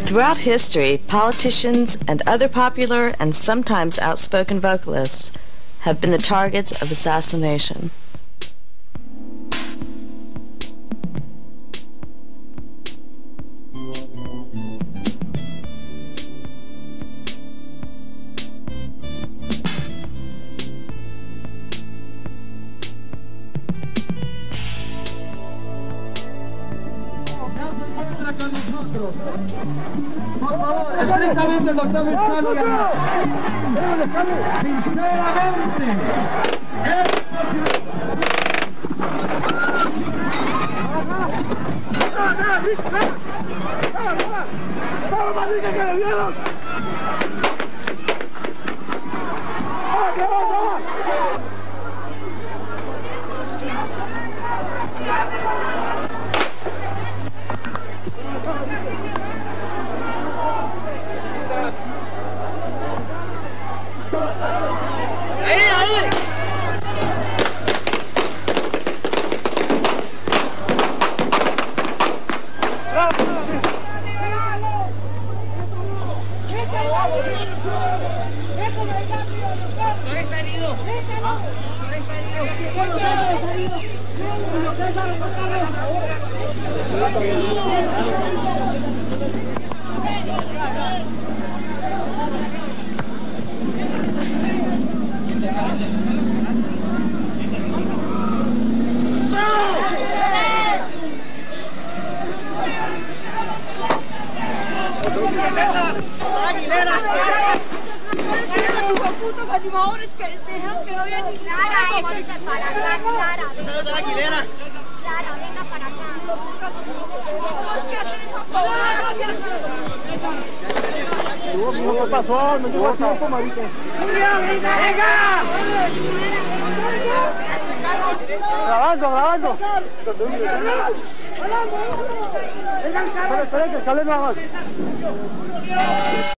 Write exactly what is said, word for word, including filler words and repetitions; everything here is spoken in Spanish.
Throughout history, politicians and other popular and sometimes outspoken vocalists have been the targets of assassination. Por favor, estrictamente el doctor Vizcarra. Sinceramente. ¿Qué pasó? No llegó a tiempo, marica. Grabando, grabando. Espera, espera, que sale nada más.